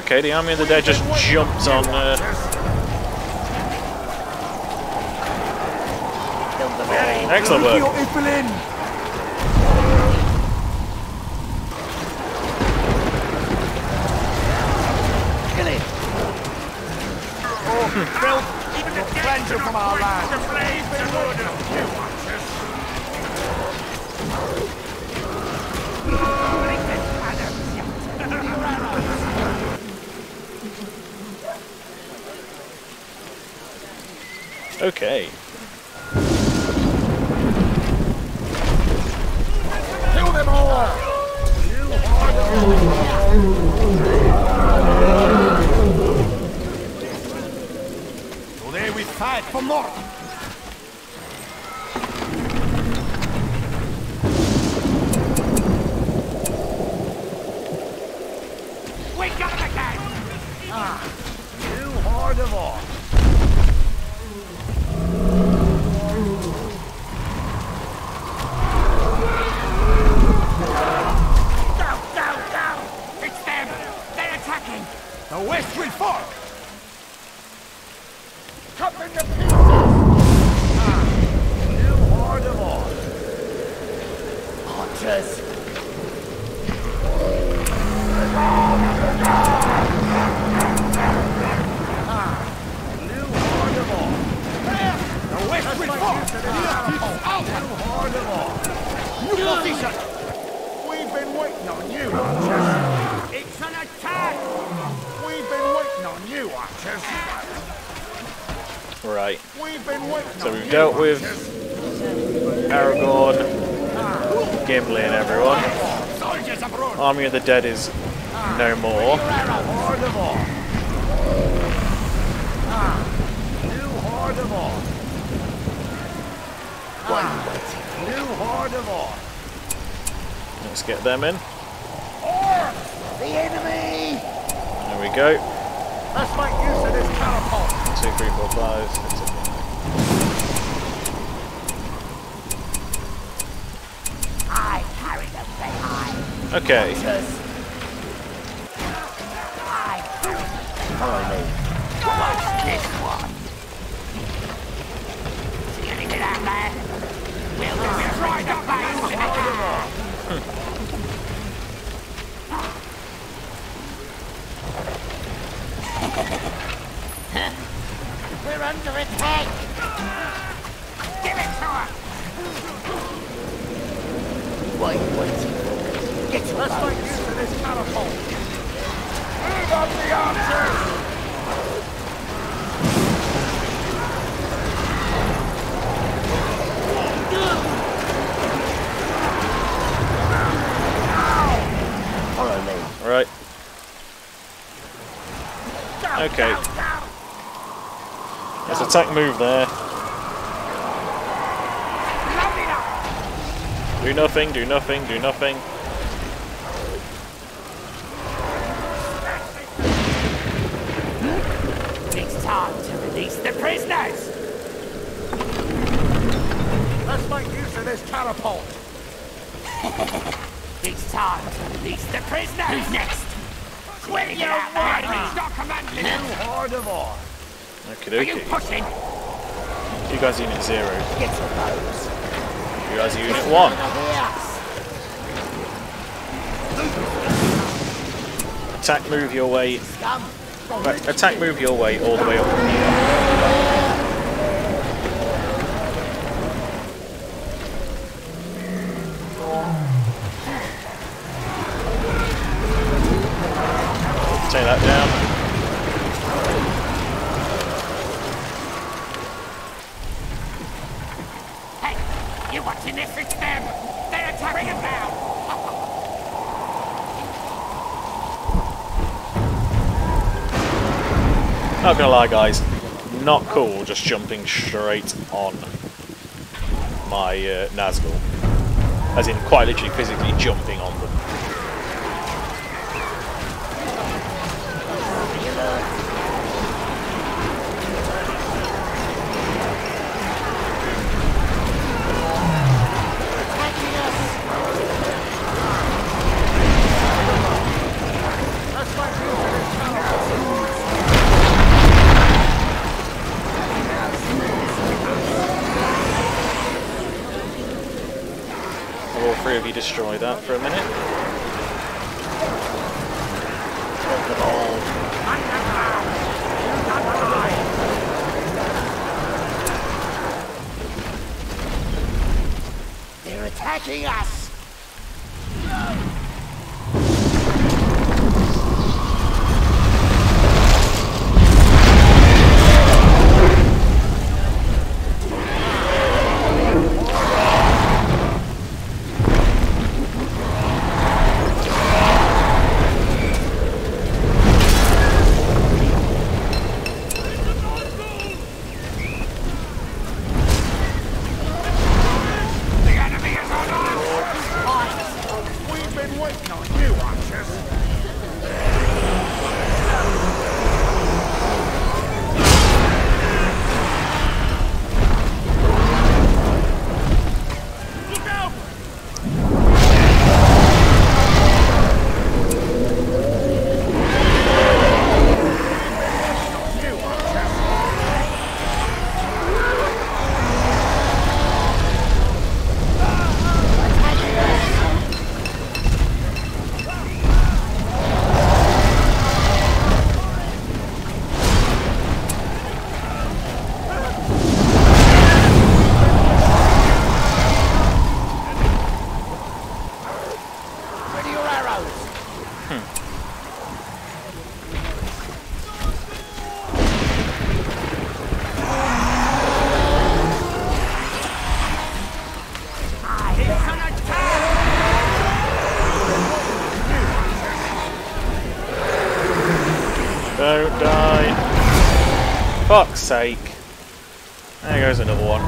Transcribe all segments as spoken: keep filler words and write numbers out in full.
Okay, the army of the dead just jumped on. Uh... Excellent work. Even the cleanse you from our land. Okay. Kill them all! Today we fight for more. We got him again! Ah, you horde of all. The west will fall! Cut in the pieces! Ah, new horde of all. Archers! Ah, new horde of all. The west will fall! New horde of all. New position! We've been waiting on you, archers! It's an attack! We've been waiting on you, archers. Right. We've been waiting so on we've you, dealt with Aragorn, Gimli, and everyone. Army of the Dead is no more. Horde of all. Ah, new horde of all. Ah, new horde of all. Let's get them in. Or the enemy. There we go. Let's make use of this catapult. Two, three, four, five, six, seven. I carry them behind. Okay. I follow me. What's this one? See anything out there? We'll just try to bang with it. We're under attack! Give it to us! What are you waiting for? Get to Let's make use of this catapult! Move up the archers! Follow me. Right. Okay. Let's attack move there. Do nothing, do nothing, do nothing. It's time to release the prisoners! Let's make use of this catapult! It's time to release the prisoners! Who's next? Quick, you out there! Stop commanding! New horde of all! Okie Are you dokie. pushing? You guys are unit zero. Get to those! You guys are unit one. Attack move your way. Right, attack move your way all the way up. Take that down. Hey, you watching this? It's them! They're attacking us now! Not gonna lie, guys, not cool just jumping straight on my uh, Nazgul. As in, quite literally physically jumping on them. maybe destroy that for a minute. Kill them all. They're attacking us! Don't die. Fuck's sake. There goes another one.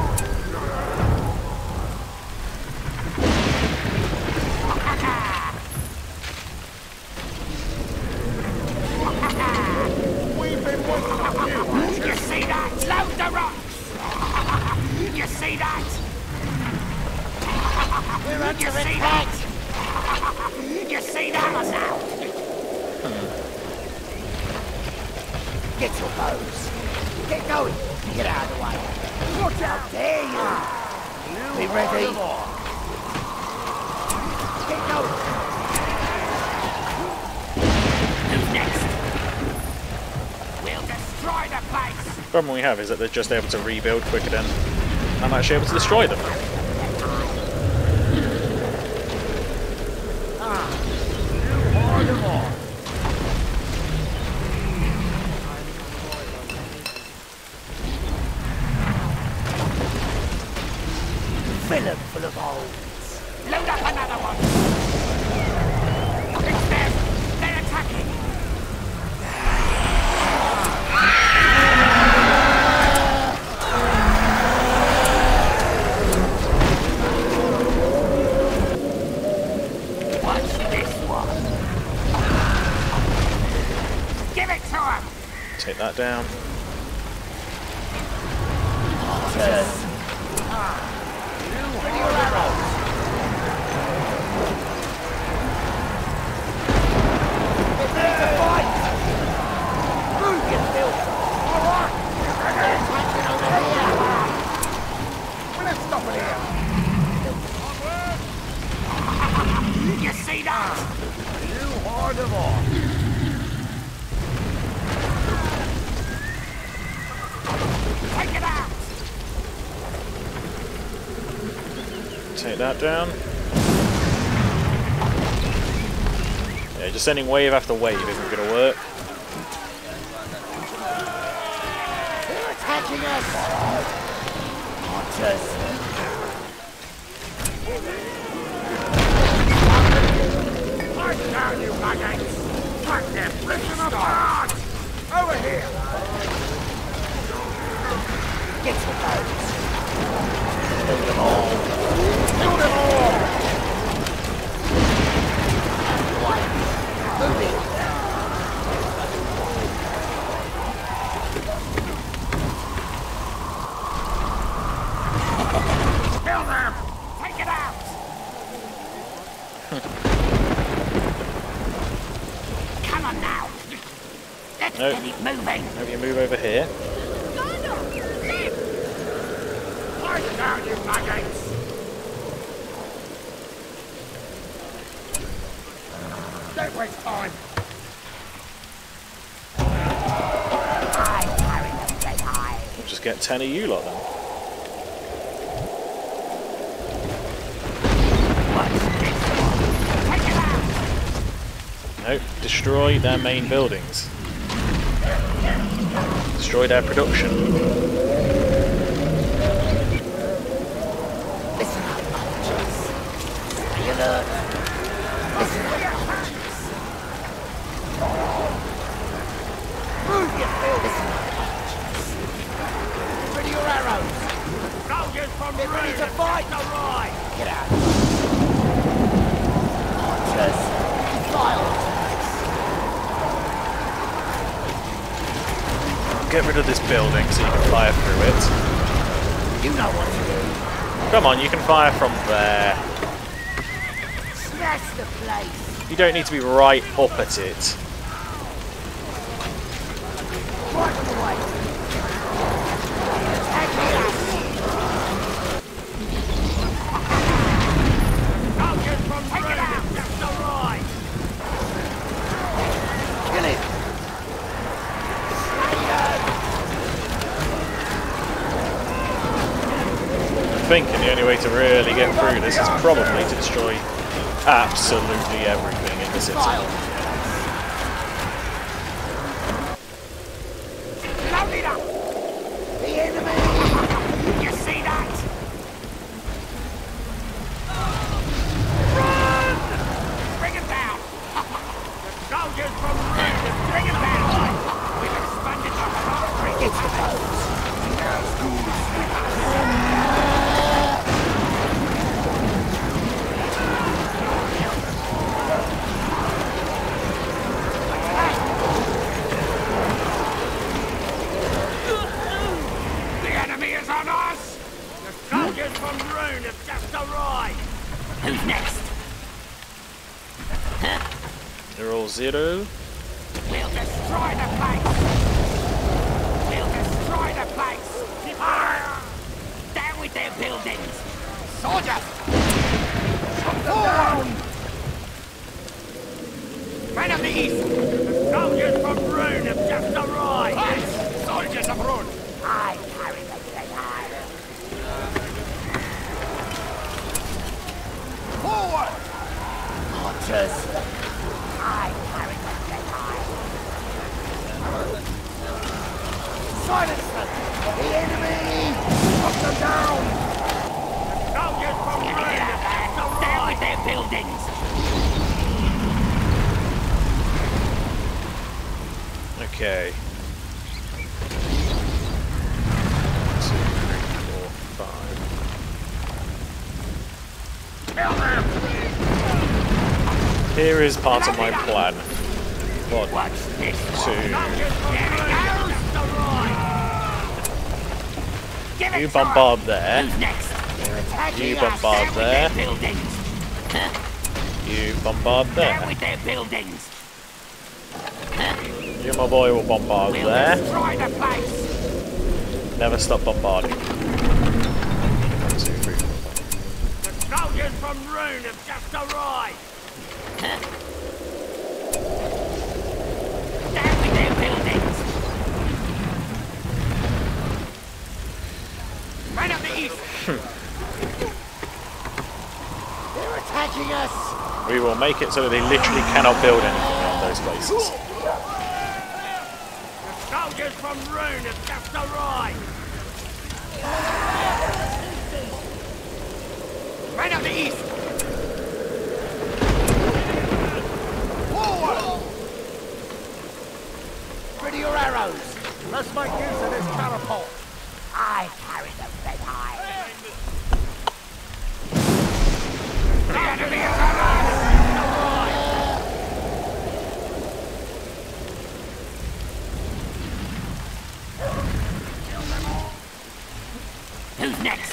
We've been waiting on you. You see that? Load the rocks! You see that? We're under you see that? You see that now? Get your bows. Get going. Get out of the way. Watch out there, you. Be ready. Get going. Who's next? We'll destroy the place. The problem we have is that they're just able to rebuild quicker than I'm actually able to destroy them. Ah, you hard them all. Fill them full of holes. Load up another one. It's them. They're attacking. Watch this one. Give it to him. Take that down. Yes. Ready your arrows. Get ready to fight. Move, you filth. All right. They're attacking over here. Well, let's stop it here. You see that? You hard them off. Take it out. Take that down. Yeah, just sending wave after wave isn't going to work. They're attacking us! Archers! Fight down, you maggots! Fight them! Rip them apart! Over here! Get your boats! Kill them all! Kill them all! Move it! Kill them! Take it out! Come on now! Let's Nope. get it moving! Maybe you move over here. Gondor! Live! Fight down, you maggots! waste time. We'll just get ten of you lot then. Nope, destroy their main buildings. Destroy their production. Listen up, archers. Stay alert. Listen up, archers. Move your field. Listen up, archers. Ready your arrows. Soldiers from Get ready to fight. right. Get out. Archers, file. Get rid of this building so you can fire through it. You know what to do. Come on, you can fire from there. Smash the place. You don't need to be right up at it. Right on the way. Attack us. Soldiers from Take it out. That's the right. Kill it. I'm thinking the only way to really get through this is probably to destroy absolutely everything in the city. File. Load it up. The enemy. You see that? Run! Bring him down. Soldiers from Bring him down. We've expanded our country. It's the boats. The enemy is on us. The soldiers from Rune have just arrived. Who's next? They're all zero. We'll destroy the place. We'll destroy the place. Down with their buildings. Soldiers! Shut them down! Men of the east. The soldiers from Rune have just arrived. Yes. Soldiers of Rune. I carry the dead iron. Forward. Archers. I carry the dead iron. Silence them! The enemy! Shut them down! Soldiers from Rune have just Down arrived. with their buildings! Okay. Two, three, four, five. Here is part of my plan. One, Watch this two. one. Soldiers from Rune have just arrived. Give it You time. bombard there. Who's next? They're attacking You us. bombard Down there. with their buildings. You bombard Down there. with their buildings. You, my boy, will bombard We'll there. destroy the place. Never stop bombarding. One, two, three, four, five. The soldiers from Rune have just arrived. Down with their buildings. Men of the east. They're attacking us. We will make it so that they literally cannot build anything on those places. The soldiers from Rune have just arrived. Men of the east. Forward. Ready your arrows. Let's make use of this catapult. I carry the red eye. The enemy is on us. Who's next?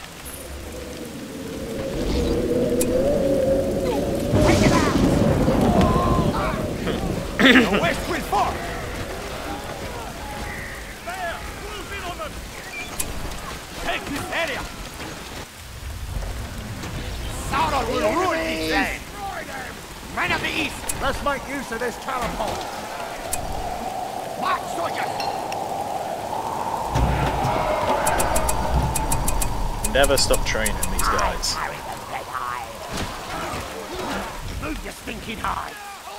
Take it out. The west will fall. There, move in on them. Take this area. Sauron will ruin this land. Men of the east! Let's make use of this catapult! March, soldiers! Never stop training these guys. Carry the red hide. Move your stinking hide!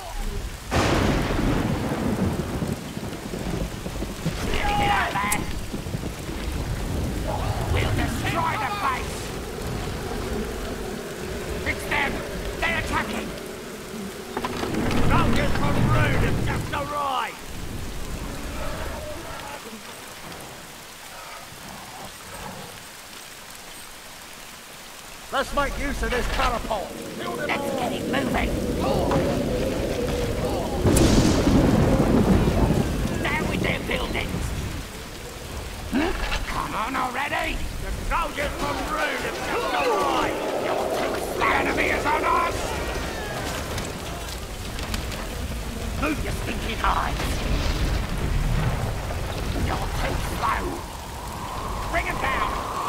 Get out there. We'll destroy the place! It's them! They're attacking! Soldiers from Rune have just arrived! Let's make use of this catapult! Let's get it moving. Down with their buildings! Come on already! The soldiers from Rune have just arrived! The enemy is on us! Move your stinking hides! You're too slow! Bring it down!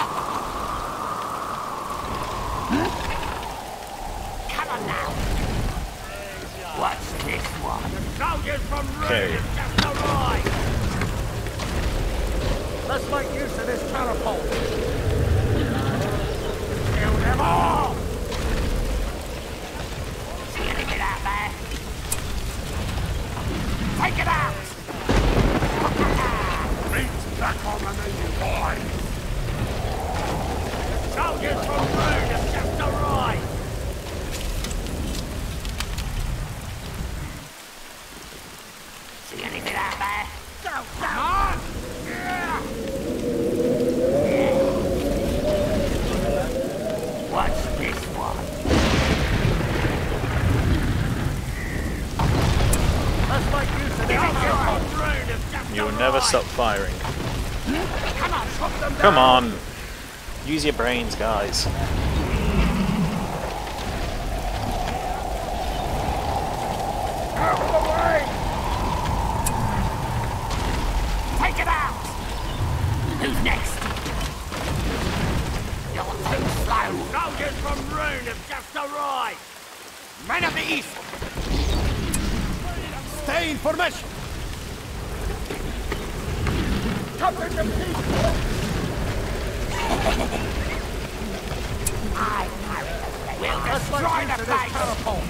Come on now! What's this one? The soldiers from Rune Okay. have just arrived! Let's make use of this catapult! Kill them all! See anything out there? Take it out! Meat's back on the menu, boys! The soldiers from Rune have just arrived! See anything out there? Go, come on! Yeah! What's this one? Let's make use of this catapult! Rune have just You will arrived! never stop firing. Come on, chop them down! Come on! Use your brains, guys. Out of the way! Take it out! Who's next? You're too slow. Soldiers from Rune have just arrived! Men of the east! Stay in formation! Cut them to pieces! I carry the red We'll hide. destroy the place! Catapult.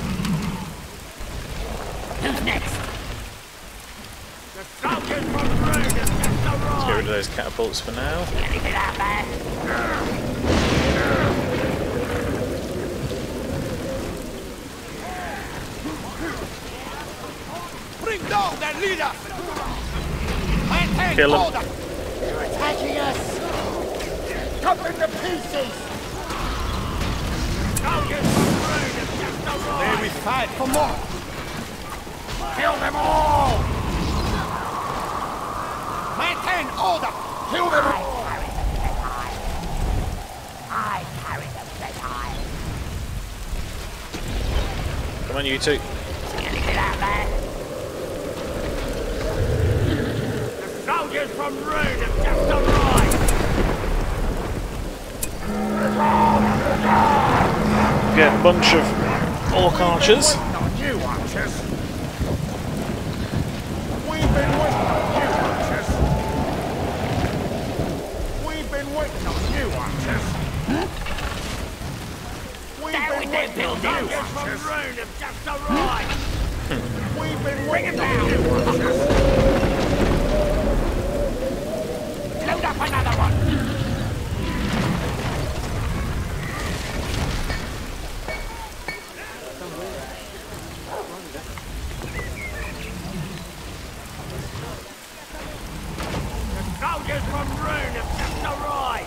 Who's next? The soldiers from Rune have just Let's get rid arrived! of those catapults for now. See anything out there? Bring down their leader! Maintain Kill him. order! They're attacking us! Cut them to pieces! Soldiers from Rune have just arrived! May we fight for more! Kill them all! Maintain order! Kill them all! I carry the red hide. Come on, you two. See anything out there? The soldiers from Rune have just arrived! Get a bunch of orc archers. Waiting on you, archers! We've been waiting on you, archers! We've been waiting on you, archers! We've Down been with their waiting on you, buildings. archers! From Rune have just arrived! We've been waiting on you, archers! Load up another one. Soldiers from Rune have just arrived!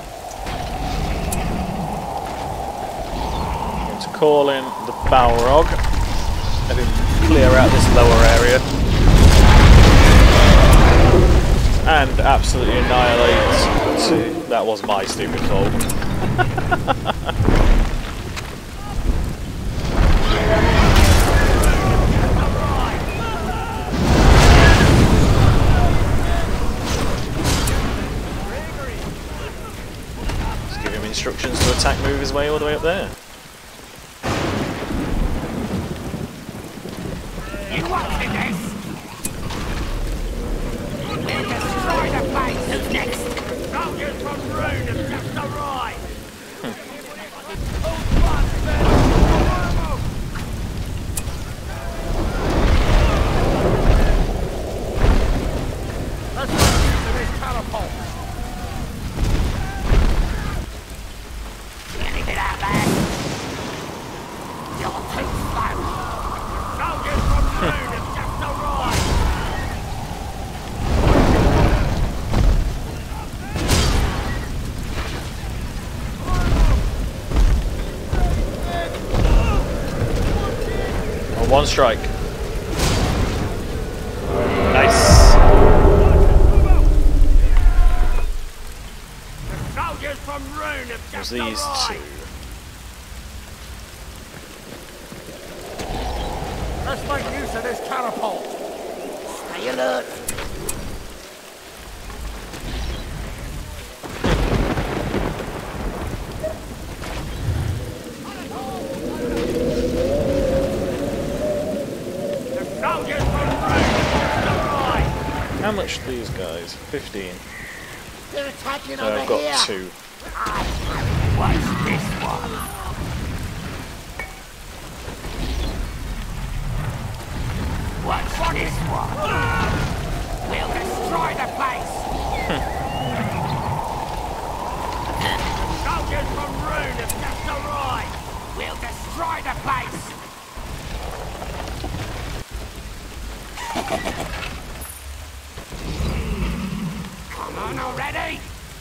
To call in the Balrog. Let him clear out this lower area. And absolutely annihilate two. That was my stupid fault. Just give him instructions to attack, move his way all the way up there. You watching this? We'll destroy the place. Who's next? Soldiers from Rune have just arrived. Let's make use of this catapult. Anything out there? You're too slow. Soldiers from Rune have just arrived. On one strike. Nice. Soldiers from Rune have There's just these arrived. two. Let's make use of this catapult. Stay alert. The soldiers from Rune have just arrived. How much are these guys? fifteen. They're attacking So over I've got here. two. What's this one? What's this one? We'll destroy the place. Soldiers from Rune have just arrived. We'll destroy the place. Come on already.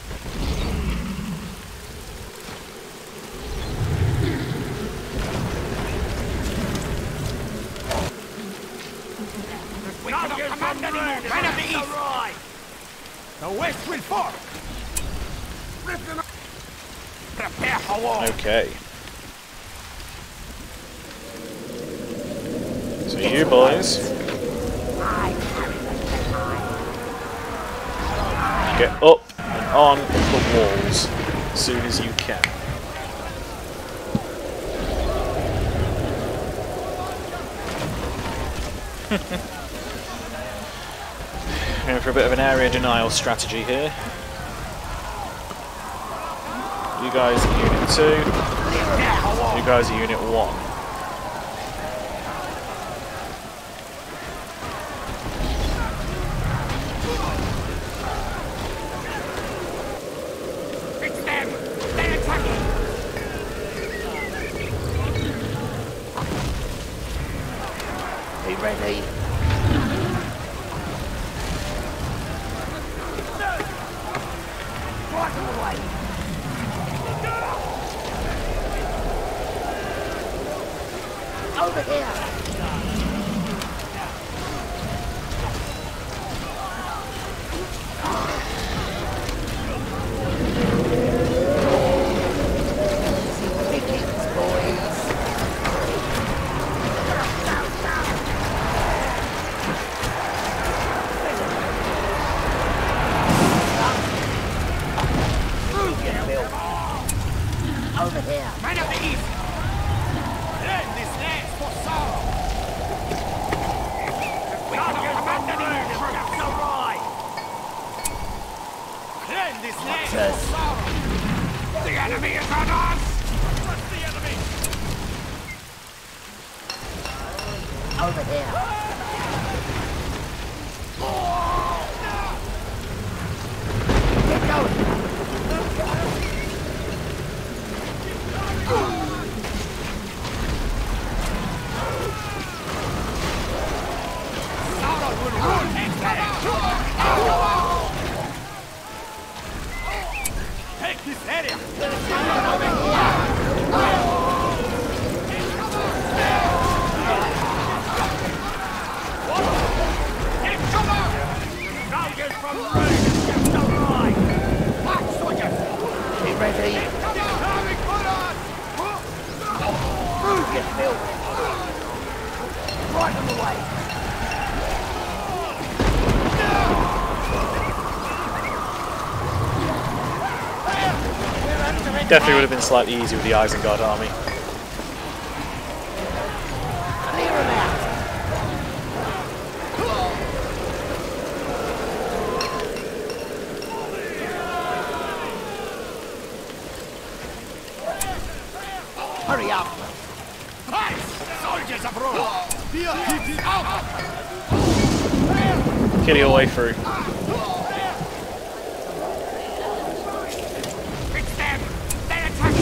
We cannot command anymore. Men of the east. The west will fall. Listen up. Prepare for war. Okay. So you boys get up and on the walls as soon as you can. Going for a bit of an area denial strategy here. You guys are Unit two. You guys are Unit one. It's them. They're attacking. Be ready. Right away. Over here. Pickings, boys. Move, you Bill. Over here. Man of the east. Learn this land for Sauron. We cannot command anymore. That's all right. Learn this land for Sauron. The enemy is on us. What's the enemy? Over here. Get going. Sauron will rule this land. Take this area. Take cover. Soldiers from Rune have just arrived. March, soldiers. Be ready. Move, you filth. Right on the way. Definitely would have been slightly easier with the Isengard army. Clear them out. Kill your way through. It's them! They're attacking!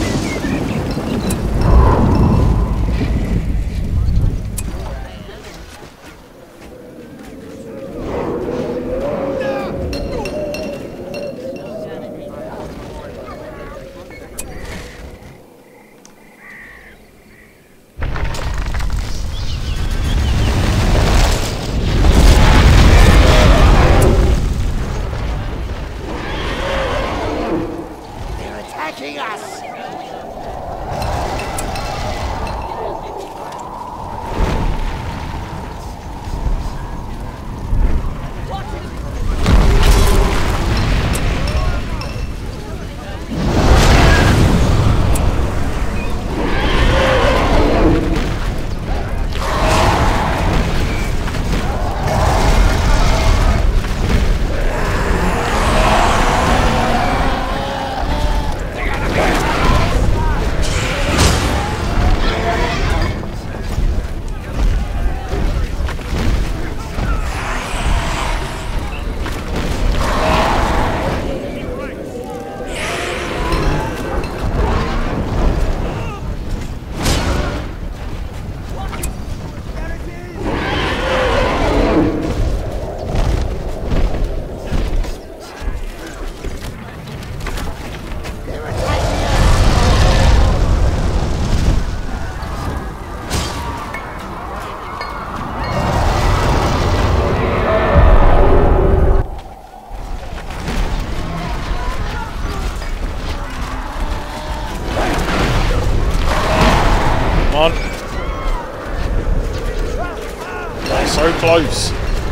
So close.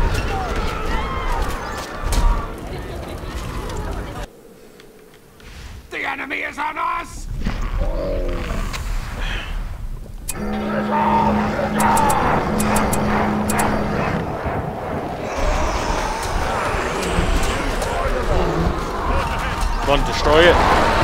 The enemy is on us! Come on, destroy it.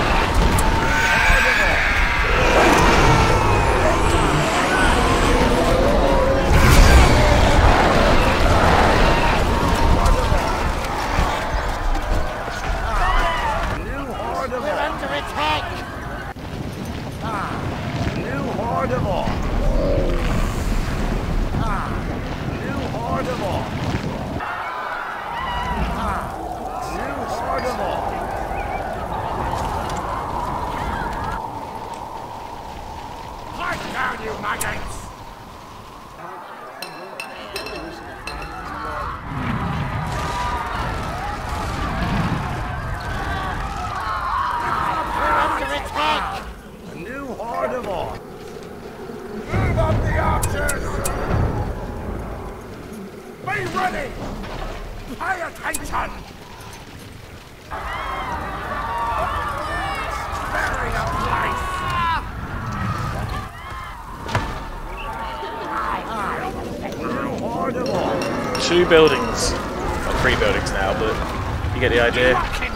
Two buildings, or three buildings now, but you get the idea.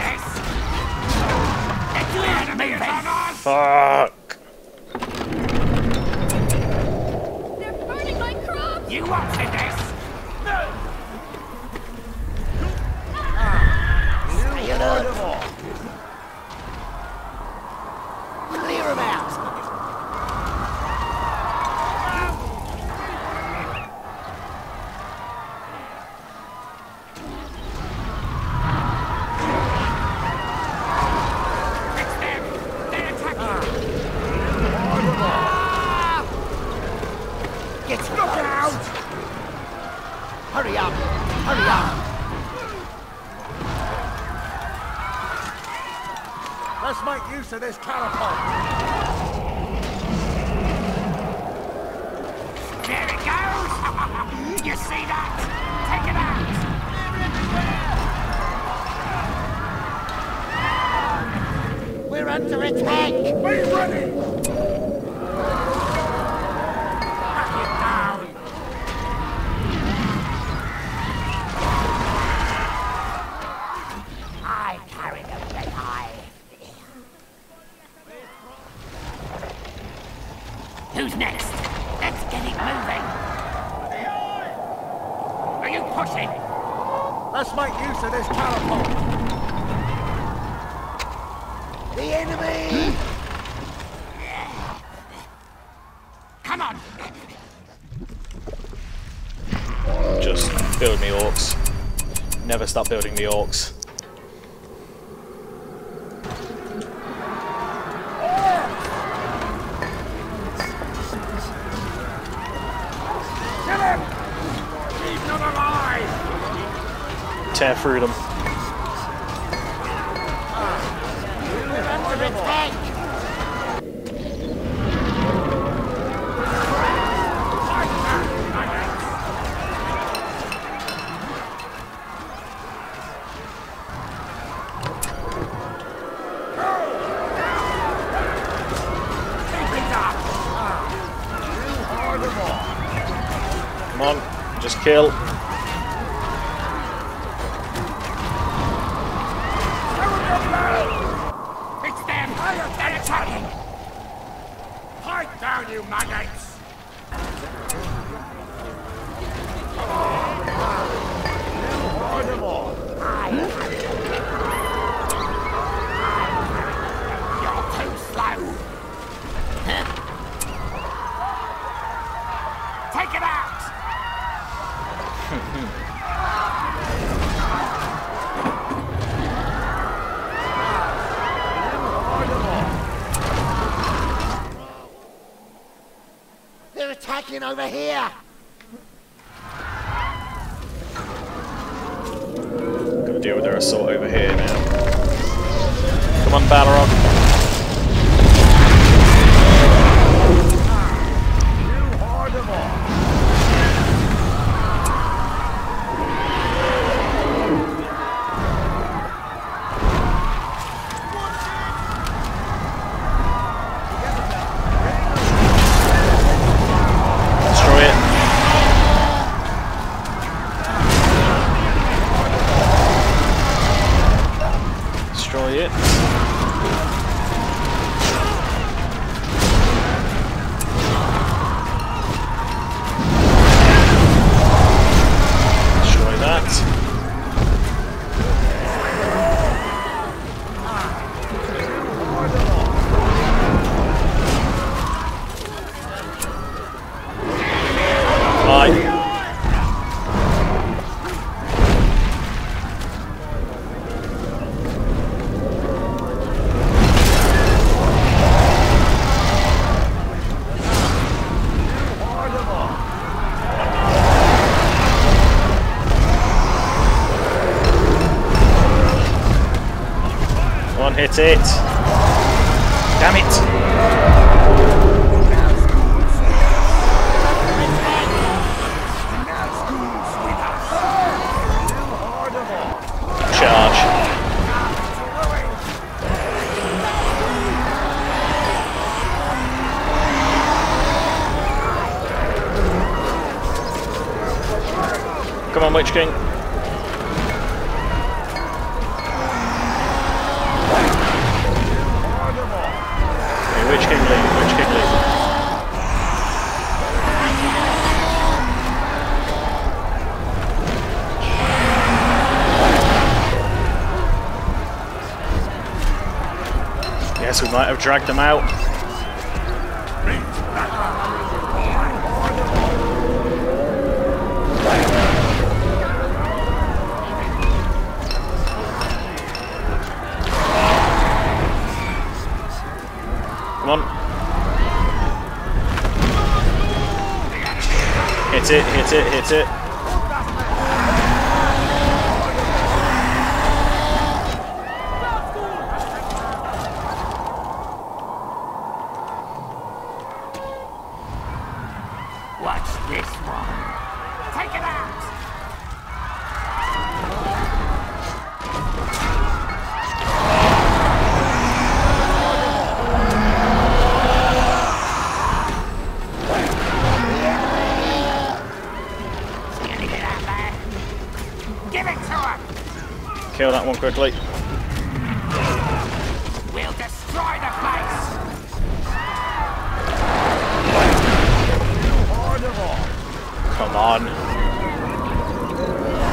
Fuck! They're burning my crops! You wanted this! Clear them out! Hurry up! Hurry up! Let's make use of this catapult! There it goes! You see that? Take it out! We're under attack! Be ready! Who's next? Let's get it moving. pushing. Let's make use of this catapult. The enemy! Come on! Just build me orcs. Never stop building me orcs. Kill him! Keep them alive! Tear through them. Remember the tank! Come on, just kill. It's them! They're attacking! Pipe down, you maggots! Hard them all. You're too slow! Take it out! They're attacking over here! Gotta deal with their assault over here now. Come on, Balrog. You hard them all. Destroy it. Destroy it. Destroy that. Bye. One hit it. Damn it. Charge. Come on, Witch King. Hey, Witch King leave, Witch King leave. Yes, we might have dragged them out. Come on. Hit it, hit it, hit it. Watch this one. Take it out! Give it to him! Kill that one quickly. We'll destroy the place! Hard them all. Come on.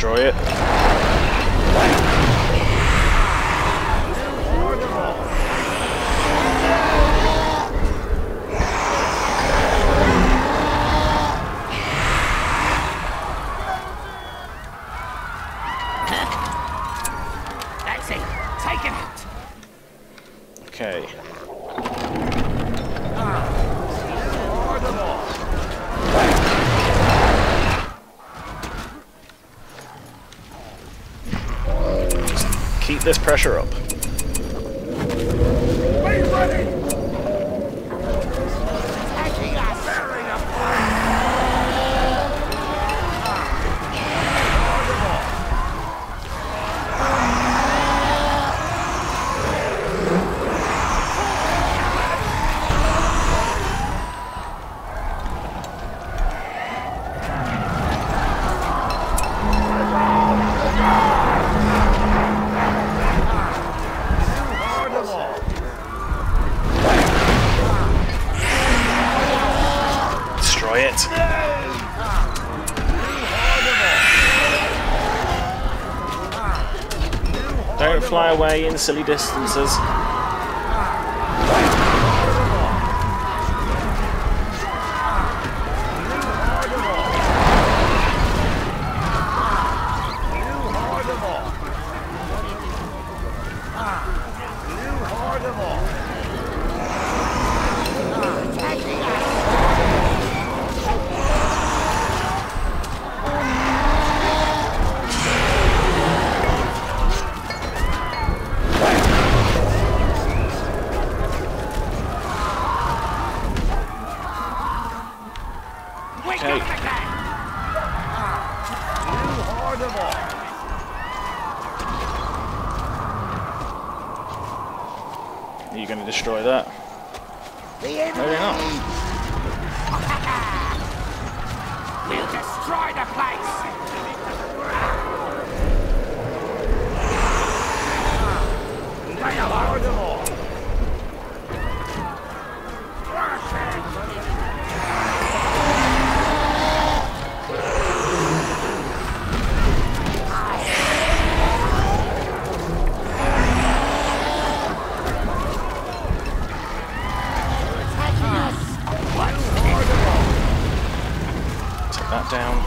Destroy it. That's it. Take it out. Okay. Keep this pressure up. Be ready! Attacking us. Bearing up! Destroy it. Don't fly away in silly distances. Okay. Are you going to destroy that? Maybe not. We'll destroy the place. They are them all. Take that down.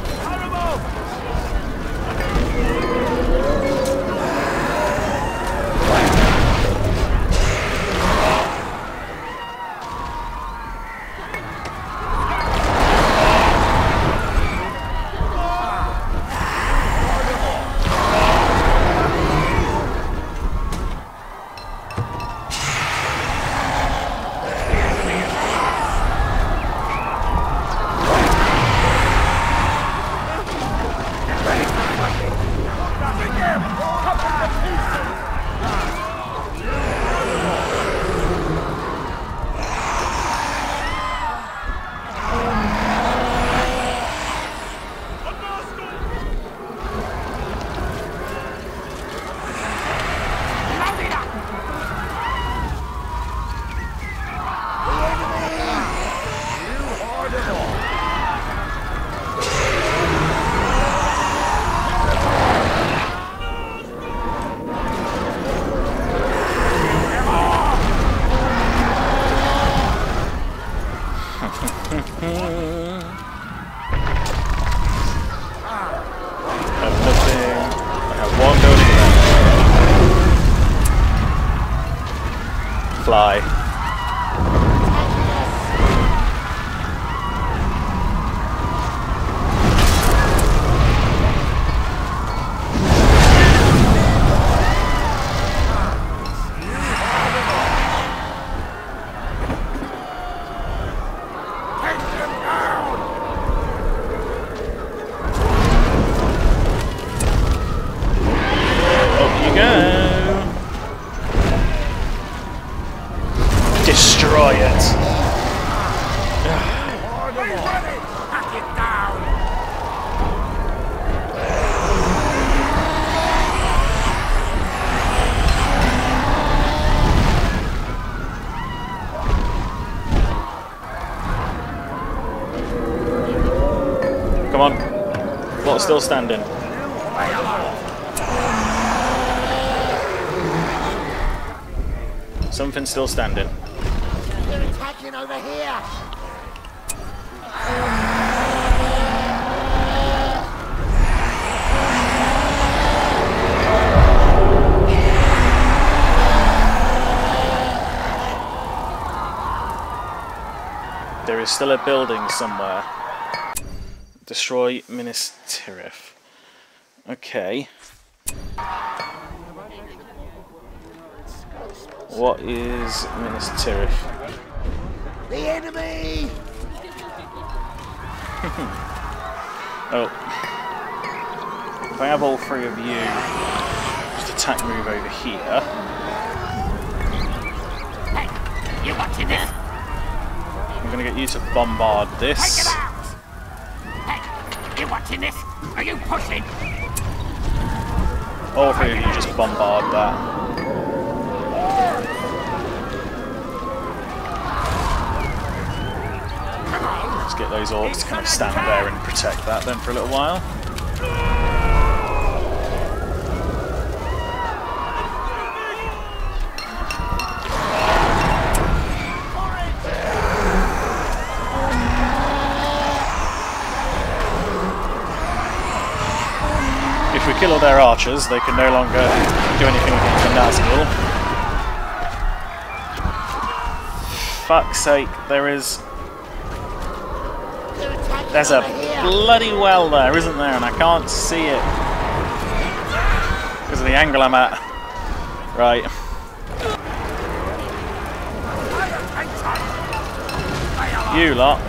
Fly. Destroy it. Come on. What's still standing? Something's still standing. They're attacking over here. There is still a building somewhere. Destroy Minas Tirith. Okay. What is Minas Tirith? The enemy! Oh. If I have all three of you, just attack move over here. Hey, you watching this? I'm gonna get you to bombard Take this. it out! Hey, you watching this? Are you pushing? All three of you just bombard that. Let's get those orcs to kind of stand there and protect that then for a little while. If we kill all their archers, they can no longer do anything against the Nazgul. Fuck's sake, there is... There's a bloody well there, isn't there? And I can't see it. Because of the angle I'm at. Right. You lot.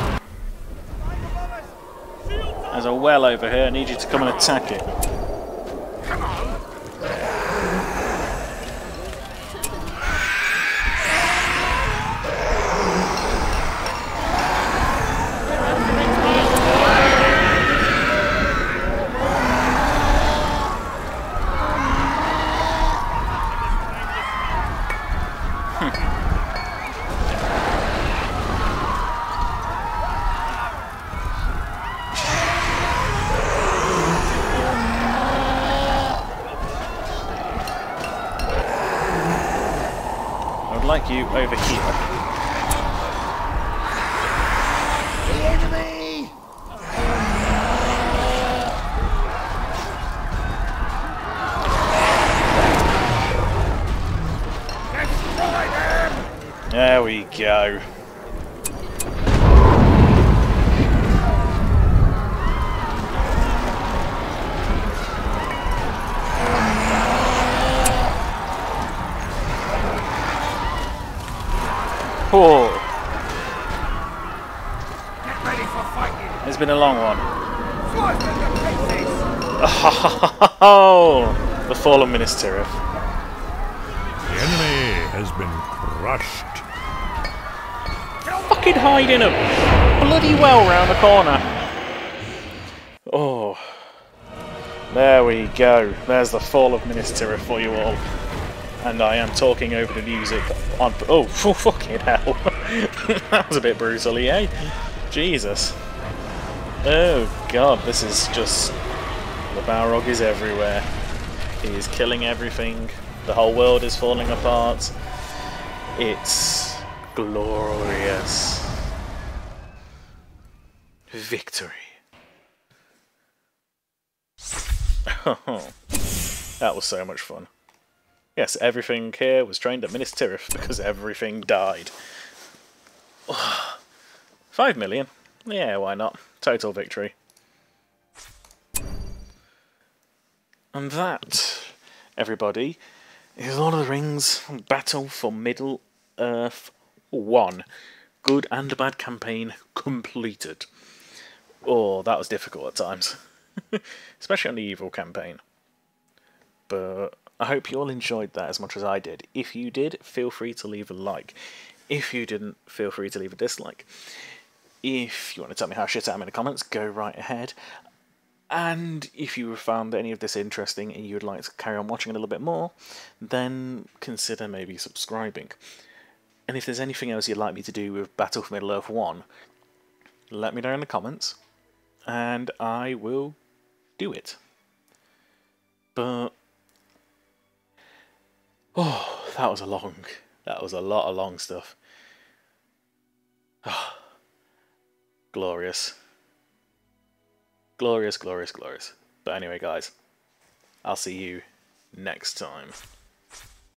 There's a well over here, I need you to come and attack it. Like you over here. The enemy! Destroy them! There we go. Oh. Get ready for fighting! It's been a long one. Slice them to pieces! Oh, the fall of Minas Tirith. The enemy has been crushed. Fucking hiding a bloody well round the corner. Oh. There we go. There's the fall of Minas Tirith for you all. And I am talking over the music on... Oh, fucking hell. That was a bit brutal, eh? Jesus. Oh, God, this is just... The Balrog is everywhere. He is killing everything. The whole world is falling apart. It's glorious. Victory. Oh, that was so much fun. Yes, everything here was trained at Minas Tirith because everything died. Five million. Yeah, why not? Total victory. And that, everybody, is Lord of the Rings Battle for Middle-earth one. Good and bad campaign completed. Oh, that was difficult at times. Especially on the evil campaign. But I hope you all enjoyed that as much as I did. If you did, feel free to leave a like. If you didn't, feel free to leave a dislike. If you want to tell me how shit I am in the comments, go right ahead. And if you found any of this interesting and you'd like to carry on watching a little bit more, then consider maybe subscribing. And if there's anything else you'd like me to do with Battle for Middle-earth one, let me know in the comments, and I will do it. But oh, that was a long. That was a lot of long stuff. Oh, glorious. Glorious, glorious, glorious. But anyway, guys, I'll see you next time.